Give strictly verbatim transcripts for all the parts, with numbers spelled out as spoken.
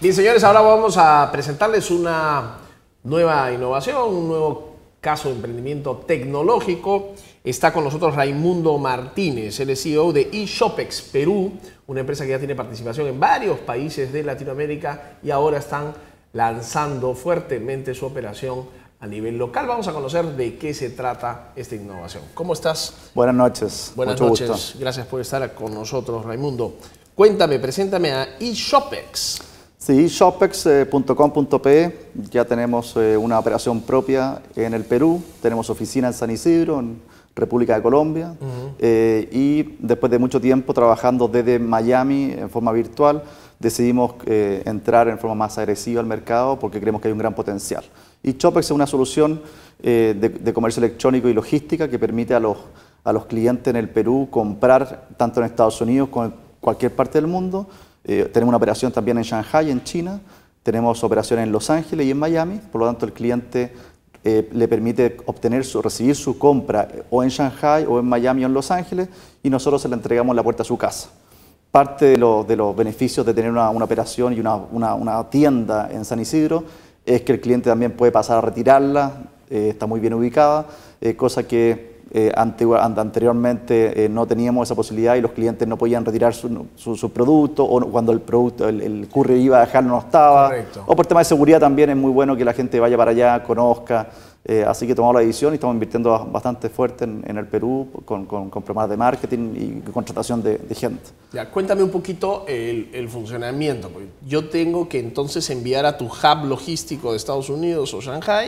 Bien, señores, ahora vamos a presentarles una nueva innovación, un nuevo caso de emprendimiento tecnológico. Está con nosotros Raimundo Martínez, él es C E O de eShopex Perú, una empresa que ya tiene participación en varios países de Latinoamérica y ahora están lanzando fuertemente su operación a nivel local. Vamos a conocer de qué se trata esta innovación. ¿Cómo estás? Buenas noches. Buenas Mucho noches. Gusto. Gracias por estar con nosotros, Raimundo. Cuéntame, preséntame a eShopex. Sí, eShopex punto com punto pe, ya tenemos eh, una operación propia en el Perú, tenemos oficina en San Isidro, en República de Colombia, uh-huh. eh, y después de mucho tiempo trabajando desde Miami en forma virtual, decidimos eh, entrar en forma más agresiva al mercado porque creemos que hay un gran potencial. eShopex es una solución eh, de, de comercio electrónico y logística que permite a los, a los clientes en el Perú comprar tanto en Estados Unidos como en cualquier parte del mundo. Eh, tenemos una operación también en Shanghai, en China, tenemos operaciones en Los Ángeles y en Miami, por lo tanto el cliente eh, le permite obtener su, recibir su compra o en Shanghai o en Miami o en Los Ángeles y nosotros se la entregamos en la puerta a su casa. Parte de, lo, de los beneficios de tener una, una operación y una, una, una tienda en San Isidro es que el cliente también puede pasar a retirarla, eh, está muy bien ubicada, eh, cosa que Eh, anteriormente eh, no teníamos esa posibilidad y los clientes no podían retirar su, su, su producto o cuando el producto, el, el courier iba a dejar no estaba. Correcto. O por tema de seguridad también es muy bueno que la gente vaya para allá, conozca, eh, así que tomamos la decisión y estamos invirtiendo bastante fuerte en, en el Perú con, con, con programas de marketing y contratación de, de gente. Ya, cuéntame un poquito el, el funcionamiento. Yo tengo que entonces enviar a tu hub logístico de Estados Unidos o Shanghai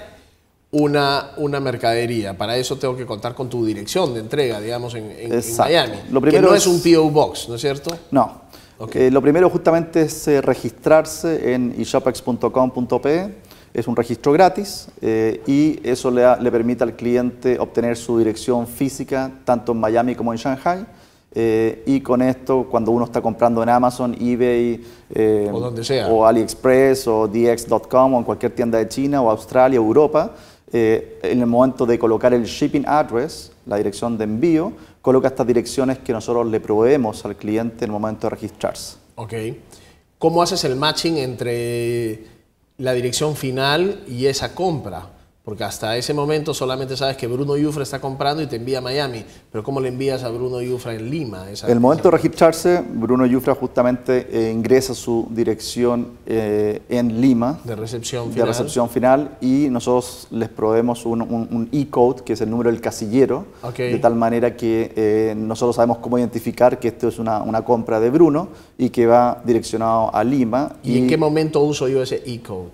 Una, una mercadería. Para eso tengo que contar con tu dirección de entrega, digamos, en, en, en Miami. Lo primero que no es, es un P O Box, ¿no es cierto? No. Okay. Eh, lo primero justamente es eh, registrarse en eShopex punto com punto pe. Es un registro gratis eh, y eso le, le permite al cliente obtener su dirección física tanto en Miami como en Shanghai. Eh, y con esto, cuando uno está comprando en Amazon, eBay, eh, o, donde sea. o AliExpress o D X punto com o en cualquier tienda de China o Australia o Europa, Eh, en el momento de colocar el shipping address, la dirección de envío, coloca estas direcciones que nosotros le proveemos al cliente en el momento de registrarse. Ok. ¿Cómo haces el matching entre la dirección final y esa compra? Porque hasta ese momento solamente sabes que Bruno Yufra está comprando y te envía a Miami. Pero ¿cómo le envías a Bruno Yufra en Lima? En el momento de registrarse, Bruno Yufra justamente eh, ingresa su dirección eh, en Lima. De recepción final. De recepción final y nosotros les proveemos un, un, un e-code, que es el número del casillero, okay. De tal manera que eh, nosotros sabemos cómo identificar que esto es una, una compra de Bruno y que va direccionado a Lima. ¿Y, y en qué momento uso yo ese e-code?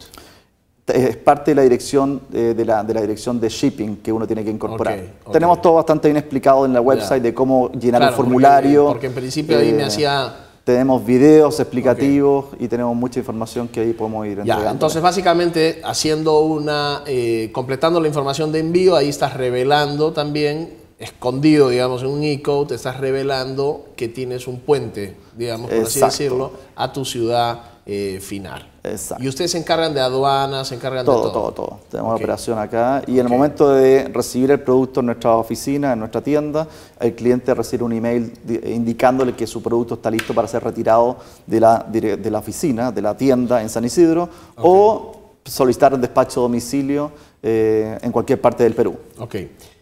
Es parte de la dirección eh, de, la, de la dirección de shipping que uno tiene que incorporar. Okay, okay. Tenemos todo bastante bien explicado en la website yeah. de cómo llenar claro, el formulario. Porque, porque en principio eh, ahí me hacía... Tenemos videos explicativos okay. y tenemos mucha información que ahí podemos ir entregando. Ya, entonces básicamente haciendo una, eh, completando la información de envío, ahí estás revelando también, escondido digamos en un e-code, estás revelando que tienes un puente, digamos por Exacto. así decirlo, a tu ciudad eh, final. Exacto. Y ustedes se encargan de aduanas, se encargan todo, de todo. Todo, todo, todo. Tenemos okay. operación acá y okay. en el momento de recibir el producto en nuestra oficina, en nuestra tienda, el cliente recibe un email indicándole que su producto está listo para ser retirado de la, de, de la oficina, de la tienda en San Isidro okay. o solicitar el despacho a domicilio eh, en cualquier parte del Perú. Ok.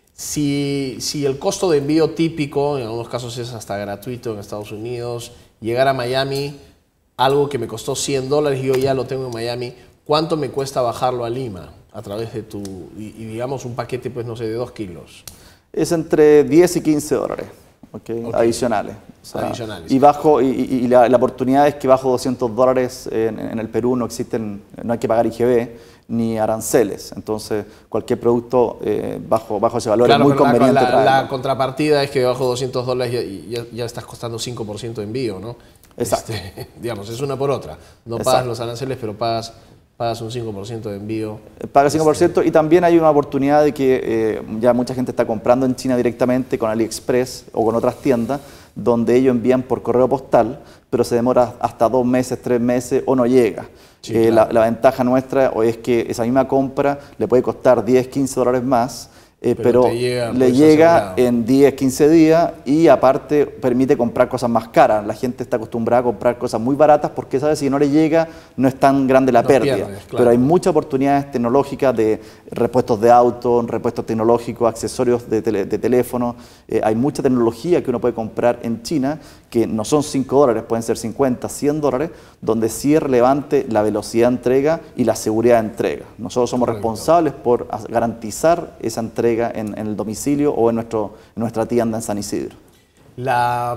Si, si el costo de envío típico, en algunos casos es hasta gratuito en Estados Unidos, llegar a Miami, algo que me costó cien dólares y yo ya lo tengo en Miami, ¿cuánto me cuesta bajarlo a Lima a través de tu, y, y digamos un paquete, pues no sé, de dos kilos? Es entre diez y quince dólares, okay, okay. adicionales. O sea, adicionales. Y, bajo, y, y la, la oportunidad es que bajo doscientos dólares en, en el Perú no existen, no hay que pagar I G B ni aranceles. Entonces, cualquier producto eh, bajo, bajo ese valor claro, es muy conveniente la, traerlo. La contrapartida es que bajo doscientos dólares ya, ya, ya estás costando cinco por ciento de envío, ¿no? Exacto. Este, digamos, es una por otra. No Exacto. pagas los aranceles, pero pagas, pagas un cinco por ciento de envío. Pagas cinco por ciento este. Y también hay una oportunidad de que eh, ya mucha gente está comprando en China directamente con AliExpress o con otras tiendas, donde ellos envían por correo postal, pero se demora hasta dos meses, tres meses o no llega. Sí, eh, claro. la, la ventaja nuestra es que esa misma compra le puede costar diez, quince dólares más Eh, pero pero llega, le pues, llega asegurado. en diez, quince días y aparte permite comprar cosas más caras. La gente está acostumbrada a comprar cosas muy baratas porque sabe si no le llega no es tan grande la No pérdida. pierdes, claro. Pero hay muchas oportunidades tecnológicas de repuestos de auto, repuestos tecnológicos, accesorios de, tele, de teléfono. Eh, hay mucha tecnología que uno puede comprar en China que no son cinco dólares, pueden ser cincuenta, cien dólares, donde sí es relevante la velocidad de entrega y la seguridad de entrega. Nosotros somos Correcto. responsables por garantizar esa entrega en, en el domicilio o en, nuestro, en nuestra tienda en San Isidro. La,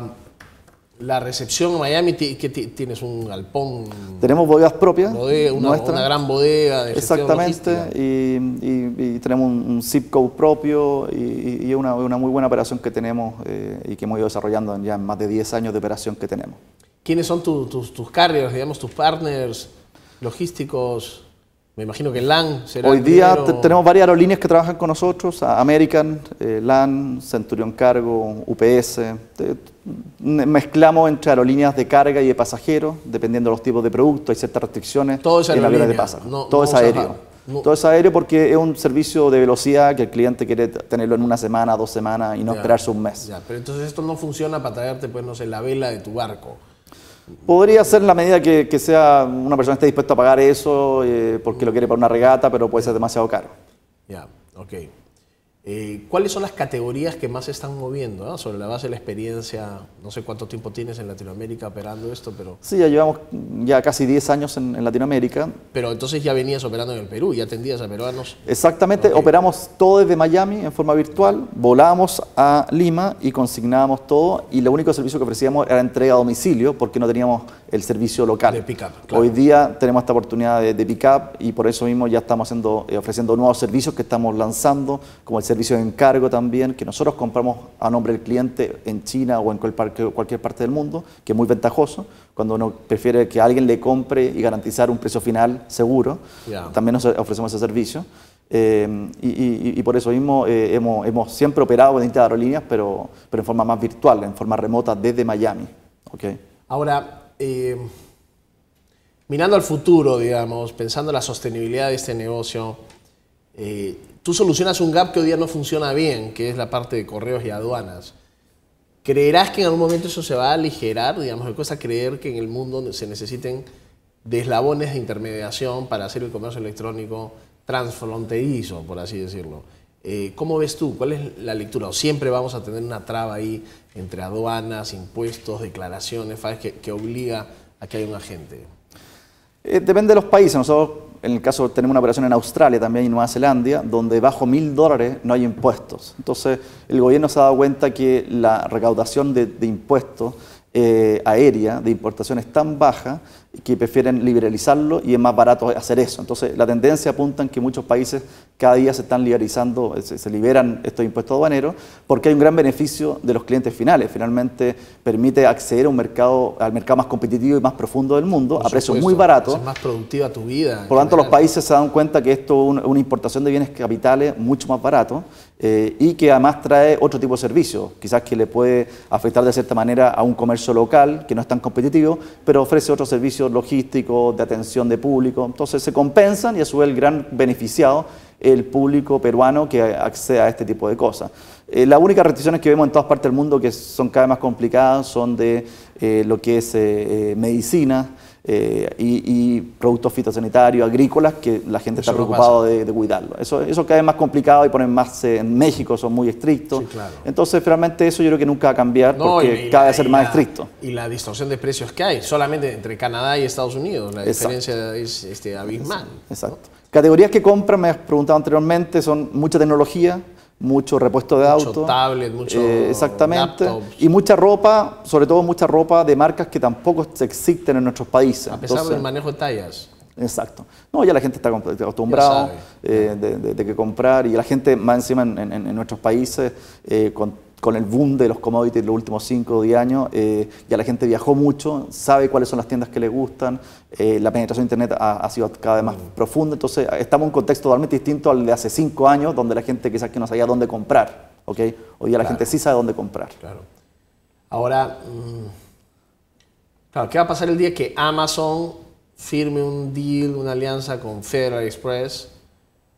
la recepción en Miami, ¿qué tienes? ¿Un galpón? Tenemos bodegas propias. Bodega, una, una gran bodega de gestión Exactamente, y, y, y tenemos un, un zip code propio y, y una, una muy buena operación que tenemos eh, y que hemos ido desarrollando en ya más de diez años de operación que tenemos. ¿Quiénes son tu, tus, tus carriers, digamos, tus partners logísticos? Me imagino que LAN será Hoy el día primero. tenemos varias aerolíneas que trabajan con nosotros, American, eh, LAN, Centurion Cargo, U P S. Te, mezclamos entre aerolíneas de carga y de pasajeros, dependiendo de los tipos de productos, hay ciertas restricciones Todo es en aviones de aerolínea, pasajeros. no- Todo no es usas aéreo. bar- no- Todo es aéreo porque es un servicio de velocidad que el cliente quiere tenerlo en una semana, dos semanas y no Ya, esperarse un mes. ya, pero entonces esto no funciona para traerte, pues, no sé, la vela de tu barco. Podría ser en la medida que, que sea una persona esté dispuesta a pagar eso eh, porque lo quiere para una regata, pero puede ser demasiado caro. Ya, ok. Eh, ¿Cuáles son las categorías que más se están moviendo? ¿no? Sobre la base de la experiencia, no sé cuánto tiempo tienes en Latinoamérica operando esto, pero, Sí, ya llevamos ya casi diez años en, en Latinoamérica. pero entonces ya venías operando en el Perú, ya atendías a peruanos. Exactamente, Ok. operamos todo desde Miami en forma virtual, volamos a Lima y consignábamos todo y lo único servicio que ofrecíamos era entrega a domicilio porque no teníamos el servicio local. De pick-up, claro. Hoy día tenemos esta oportunidad de, de pick-up y por eso mismo ya estamos haciendo, eh, ofreciendo nuevos servicios que estamos lanzando, como el servicio de encargo también, que nosotros compramos a nombre del cliente en China o en cualquier, cualquier parte del mundo, que es muy ventajoso, cuando uno prefiere que alguien le compre y garantizar un precio final seguro, Ya. también nos ofrecemos ese servicio. Eh, y, y, y por eso mismo eh, hemos, hemos siempre operado con distintas aerolíneas, pero, pero en forma más virtual, en forma remota desde Miami. ¿Okay? Ahora, eh, mirando al futuro, digamos, pensando en la sostenibilidad de este negocio, eh, tú solucionas un gap que hoy día no funciona bien, que es la parte de correos y aduanas. ¿Creerás que en algún momento eso se va a aligerar? Digamos, me cuesta creer que en el mundo se necesiten de eslabones de intermediación para hacer el comercio electrónico transfronterizo, por así decirlo. Eh, ¿Cómo ves tú? ¿Cuál es la lectura? ¿O siempre vamos a tener una traba ahí entre aduanas, impuestos, declaraciones, ¿sabes? Que, que obliga a que haya un agente? Eh, depende de los países. Nosotros, en el caso, tenemos una operación en Australia también y Nueva Zelanda, donde bajo mil dólares no hay impuestos. Entonces, el gobierno se ha dado cuenta que la recaudación de, de impuestos eh, aérea, de importación, es tan baja que prefieren liberalizarlo y es más barato hacer eso. Entonces, la tendencia apunta en que muchos países cada día se están liberalizando, se, se liberan estos impuestos aduaneros porque hay un gran beneficio de los clientes finales. Finalmente, permite acceder a un mercado, al mercado más competitivo y más profundo del mundo Por a precios supuesto, muy baratos. Es más productiva tu vida. Por lo tanto, los general. países se dan cuenta que esto es una, una importación de bienes capitales mucho más barato eh, y que además trae otro tipo de servicios, quizás que le puede afectar de cierta manera a un comercio local que no es tan competitivo, pero ofrece otros servicios logísticos, de atención de público. Entonces se compensan y a su vez el gran beneficiado el público peruano que accede a este tipo de cosas. Eh, las únicas restricciones que vemos en todas partes del mundo que son cada vez más complicadas son de eh, lo que es eh, eh, medicina eh, y, y productos fitosanitarios, agrícolas, que la gente Eso está no preocupada de, de cuidarlo. Eso, eso cada vez más complicado y ponen más, eh, en México son muy estrictos. Sí, claro. Entonces, realmente eso yo creo que nunca va a cambiar No, porque y- y cada la- vez ser y más la- estricto. Y la distorsión de precios que hay, solamente entre Canadá y Estados Unidos, la Exacto. diferencia es este, abismal. Exacto. Categorías que compran, me has preguntado anteriormente, son mucha tecnología, mucho repuesto de Mucho auto. tablet, mucho eh, exactamente. laptops. Y mucha ropa, sobre todo mucha ropa de marcas que tampoco existen en nuestros países. A pesar Entonces, del manejo de tallas. exacto. No, ya la gente está acom- acostumbrada sabe. eh, de, de- de que comprar y la gente más encima en, en- en nuestros países eh, con, con el boom de los commodities de los últimos cinco o diez años, eh, ya la gente viajó mucho, sabe cuáles son las tiendas que le gustan, eh, la penetración de Internet ha, ha sido cada vez más Mm. profunda, entonces estamos en un contexto totalmente distinto al de hace cinco años, donde la gente quizás que no sabía dónde comprar, ¿ok? Hoy día la Claro. gente sí sabe dónde comprar. Claro. Ahora, mm, claro, ¿qué va a pasar el día que Amazon firme un deal, una alianza con Federal Express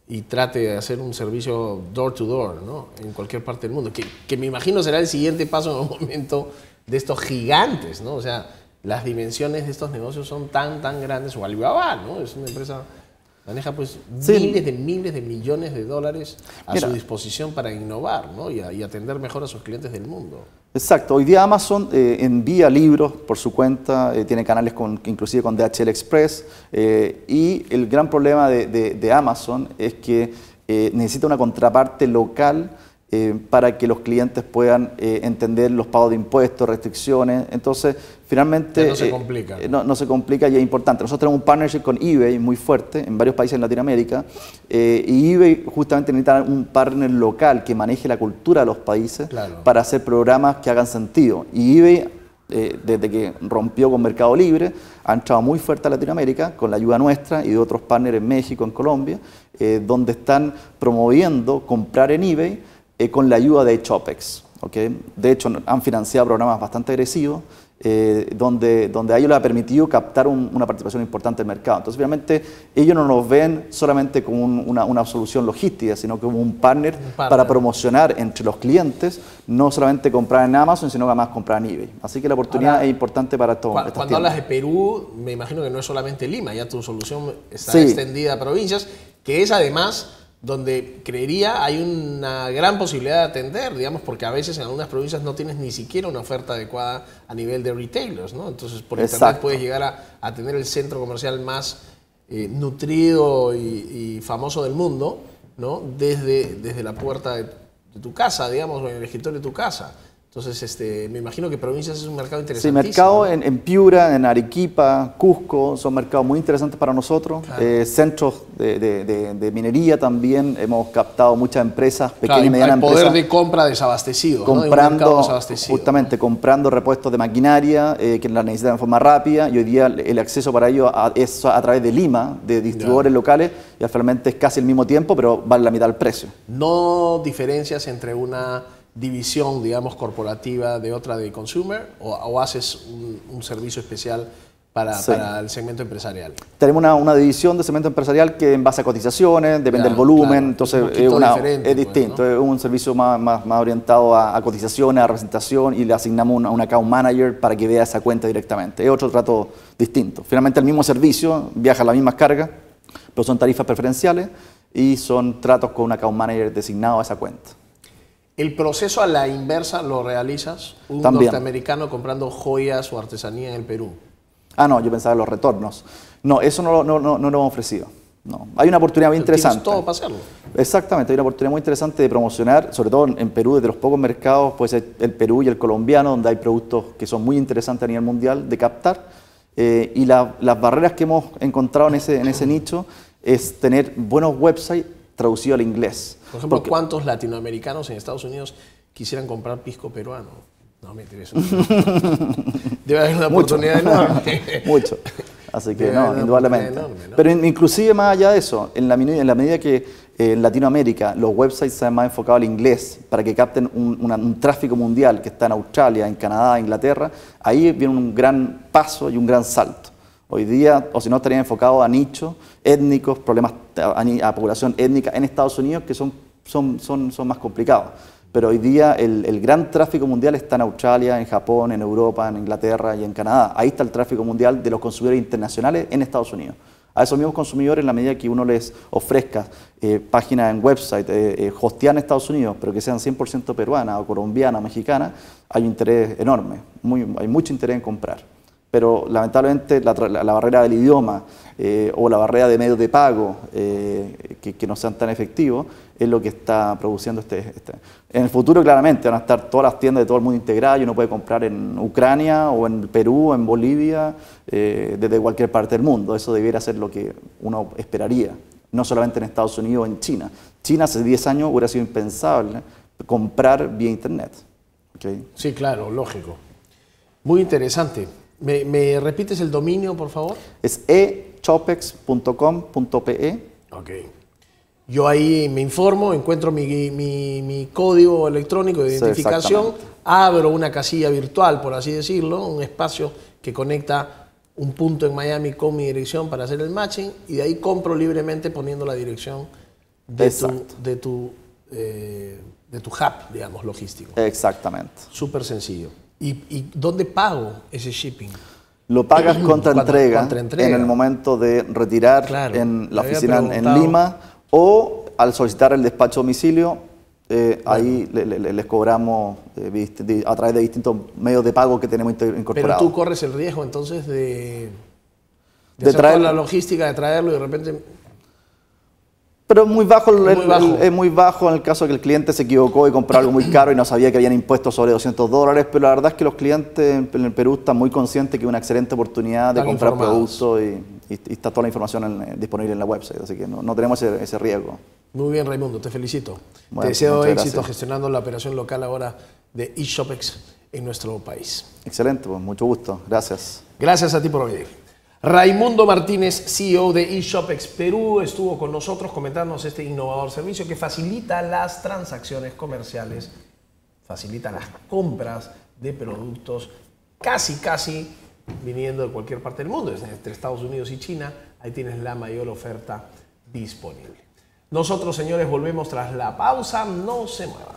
y trate de hacer un servicio door to door, ¿no? En cualquier parte del mundo, que, que me imagino será el siguiente paso en un momento de estos gigantes, ¿no? O sea, las dimensiones de estos negocios son tan, tan grandes, o Alibaba, ¿no? Es una empresa, maneja pues sí. miles de miles de millones de dólares a Mira. su disposición para innovar, ¿no? Y, a, y atender mejor a sus clientes del mundo. Exacto, hoy día Amazon eh, envía libros por su cuenta, eh, tiene canales con, inclusive con D H L Express, eh, y el gran problema de, de, de Amazon es que eh, necesita una contraparte local eh, para que los clientes puedan eh, entender los pagos de impuestos, restricciones. Entonces, finalmente no se complica. Eh, no, no se complica y es importante. Nosotros tenemos un partnership con eBay muy fuerte en varios países en Latinoamérica, eh, y eBay justamente necesita un partner local que maneje la cultura de los países claro. para hacer programas que hagan sentido. Y eBay, eh, desde que rompió con Mercado Libre, ha entrado muy fuerte a Latinoamérica con la ayuda nuestra y de otros partners en México, en Colombia, eh, donde están promoviendo comprar en eBay eh, con la ayuda de Shopex. ¿Okay? De hecho, han financiado programas bastante agresivos, Eh, donde, donde a ellos les ha permitido captar un, una participación importante del mercado. Entonces, obviamente, ellos no nos ven solamente como un, una, una solución logística, sino como un partner, un partner para promocionar entre los clientes, no solamente comprar en Amazon, sino que además comprar en eBay. Así que la oportunidad Ahora, es importante para todos. Cuando tiendas. Hablas de Perú, me imagino que no es solamente Lima, ya tu solución está sí. extendida a provincias, que es además donde creería hay una gran posibilidad de atender, digamos, porque a veces en algunas provincias no tienes ni siquiera una oferta adecuada a nivel de retailers, ¿no? Entonces, por Exacto. internet puedes llegar a, a tener el centro comercial más eh, nutrido y, y famoso del mundo, ¿no? Desde, desde la puerta de, de tu casa, digamos, o en el escritorio de tu casa. Entonces, este, me imagino que provincias es un mercado interesantísimo. Sí, mercado en, en Piura, en Arequipa, Cusco, son mercados muy interesantes para nosotros. Claro. Eh, centros de, de, de, de minería también, hemos captado muchas empresas, pequeñas claro, y medianas empresas. El poder de compra desabastecido, comprando, ¿no? desabastecido. Justamente, comprando repuestos de maquinaria eh, que la necesitan de forma rápida, y hoy día el acceso para ello a, es a través de Lima, de distribuidores ya. locales, y actualmente es casi el mismo tiempo, pero vale la mitad del precio. ¿No diferencias entre una división, digamos, corporativa de otra de consumer, o, o haces un, un servicio especial para, sí. para el segmento empresarial? Tenemos una, una división de segmento empresarial que en base a cotizaciones, depende ya, del volumen, claro. entonces es, es, una, es distinto, pues, ¿no? Es un servicio más, más, más orientado a, a cotizaciones, a representación, y le asignamos una, un account manager para que vea esa cuenta directamente. Es otro trato distinto. Finalmente el mismo servicio, viaja las mismas cargas, pero son tarifas preferenciales y son tratos con un account manager designado a esa cuenta. ¿El proceso a la inversa lo realizas? Un También. norteamericano comprando joyas o artesanía en el Perú. Ah, no, yo pensaba en los retornos. No, eso no, no, no, no lo hemos ofrecido. No. Hay una oportunidad muy interesante. Tienes todo para hacerlo. Exactamente, hay una oportunidad muy interesante de promocionar, sobre todo en Perú, desde los pocos mercados, pues el Perú y el colombiano, donde hay productos que son muy interesantes a nivel mundial de captar. Eh, y la, las barreras que hemos encontrado en ese, en ese nicho es tener buenos websites traducidos al inglés. Por ejemplo, Porque, ¿cuántos latinoamericanos en Estados Unidos quisieran comprar pisco peruano? No, me interesa. Debe haber una Mucho. oportunidad enorme. Mucho. Así que no, indudablemente. Enorme, ¿no? Pero in, inclusive más allá de eso, en la, en la medida que eh, en Latinoamérica los websites sean más enfocados al inglés para que capten un, una, un tráfico mundial que está en Australia, en Canadá, Inglaterra, ahí viene un gran paso y un gran salto. Hoy día, o si no, estarían enfocados a nichos étnicos, problemas a, a población étnica en Estados Unidos que son, son, son, son más complicados. Pero hoy día el, el gran tráfico mundial está en Australia, en Japón, en Europa, en Inglaterra y en Canadá. Ahí está el tráfico mundial de los consumidores internacionales en Estados Unidos. A esos mismos consumidores, en la medida que uno les ofrezca eh, páginas en website, eh, eh, hosteadas en Estados Unidos, pero que sean cien por ciento peruanas o colombianas o mexicanas, hay un interés enorme, muy, hay mucho interés en comprar. Pero lamentablemente la, la, la barrera del idioma eh, o la barrera de medios de pago eh, que, que no sean tan efectivos es lo que está produciendo este, este. En el futuro claramente van a estar todas las tiendas de todo el mundo integradas y uno puede comprar en Ucrania o en Perú, en Bolivia, eh, desde cualquier parte del mundo. Eso debiera ser lo que uno esperaría, no solamente en Estados Unidos o en China. China hace diez años hubiera sido impensable comprar vía internet. ¿Okay? Sí, claro, lógico. Muy interesante. ¿Me, ¿Me repites el dominio, por favor? Es e chopex punto com punto pe. Ok. Yo ahí me informo, encuentro mi, mi, mi código electrónico de identificación, sí, abro una casilla virtual, por así decirlo, un espacio que conecta un punto en Miami con mi dirección para hacer el matching, y de ahí compro libremente poniendo la dirección de tu, de, tu, eh, de tu hub, digamos, logístico. Exactamente. Súper sencillo. ¿Y, ¿Y dónde pago ese shipping? Lo pagas contra entrega, contra entrega en el momento de retirar claro, en la oficina en Lima, o al solicitar el despacho a domicilio, eh, bueno. ahí le, le, les cobramos eh, a través de distintos medios de pago que tenemos incorporados. Pero tú corres el riesgo entonces de, de, de hacer traer, toda la logística, de traerlo y de repente... Pero es muy bajo, el, es, muy bajo. El, es muy bajo en el caso de que el cliente se equivocó y compró algo muy caro y no sabía que habían impuestos sobre doscientos dólares, pero la verdad es que los clientes en el Perú están muy conscientes que es una excelente oportunidad de están comprar informados. productos y, y, y está toda la información en, disponible en la website, así que no, no tenemos ese, ese riesgo. Muy bien, Raimundo, te felicito. Bueno, te deseo éxito gracias. gestionando la operación local ahora de eShopEx en nuestro país. Excelente, pues mucho gusto, gracias. Gracias a ti por venir. Raimundo Martínez, C E O de eShopEx Perú, estuvo con nosotros comentándonos este innovador servicio que facilita las transacciones comerciales, facilita las compras de productos casi, casi viniendo de cualquier parte del mundo, entre Estados Unidos y China. Ahí tienes la mayor oferta disponible. Nosotros, señores, volvemos tras la pausa. No se muevan.